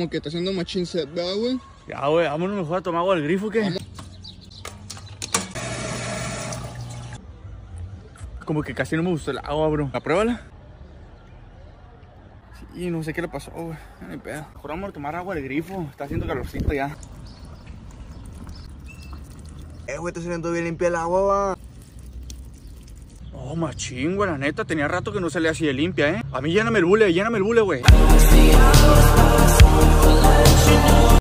como que está haciendo machín set, ¿verdad, güey? Ya, güey, vámonos mejor a tomar agua del grifo, ¿qué? Vamos. Como que casi no me gustó el agua, bro. ¿Apruébala? Sí, no sé qué le pasó, güey. Ni pedo. Mejor vamos a tomar agua del grifo. Está haciendo calorcito ya. Güey, está saliendo bien limpia el agua, va. Oh, machín, güey, la neta. Tenía rato que no salía así de limpia, A mí lléname el bule, güey.